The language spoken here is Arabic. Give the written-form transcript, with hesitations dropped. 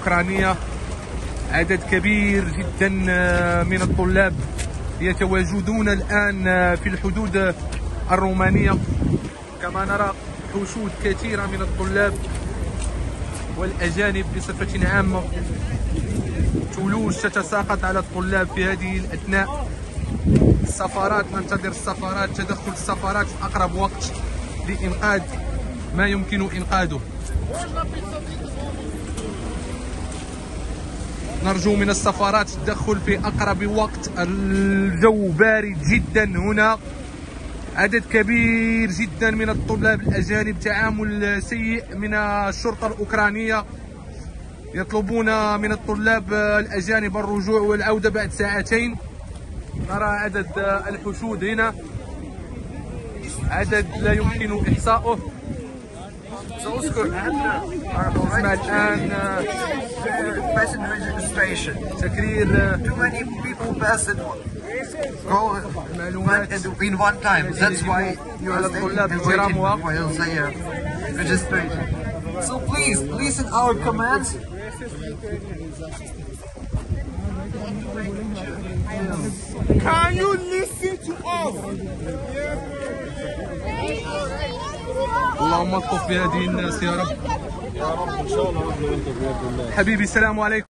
الأوكرانية. عدد كبير جدا من الطلاب يتواجدون الآن في الحدود الرومانية. كما نرى حشود كثيرة من الطلاب والأجانب بصفة عامة. ثلوج تتساقط على الطلاب في هذه الأثناء. السفارات، ننتظر السفارات، تدخل السفارات في أقرب وقت لإنقاذ ما يمكن إنقاذه. نرجو من السفارات التدخل في أقرب وقت. الجو بارد جدا هنا، عدد كبير جدا من الطلاب الأجانب، تعامل سيء من الشرطة الأوكرانية. يطلبون من الطلاب الأجانب الرجوع والعودة بعد ساعتين. نرى عدد الحشود هنا، عدد لا يمكن إحصاؤه. نسمع الآن تكرير معلومات على الطلاب الكرام. So please listen our commands. Can you listen to us? اللهم الطف بهذه الناس يا رب. يا رب ان شاء الله. حبيبي السلام عليكم.